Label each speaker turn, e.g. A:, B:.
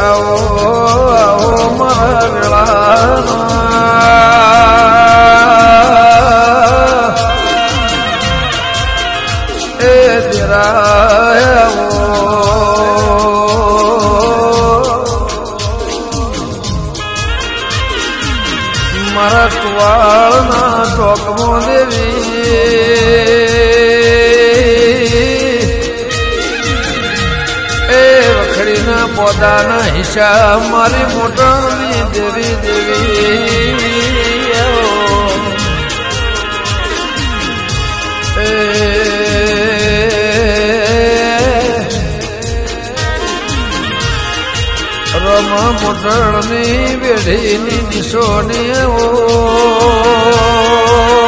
A: आओ आओ मरला ए तेरा મરતવાળના ચોકમાં દેવી એ વખડીના પોતાના હિસાબ મારી મોટરની દેવી દેવી રમા મોટરની બેઢીની દિશોની ઓ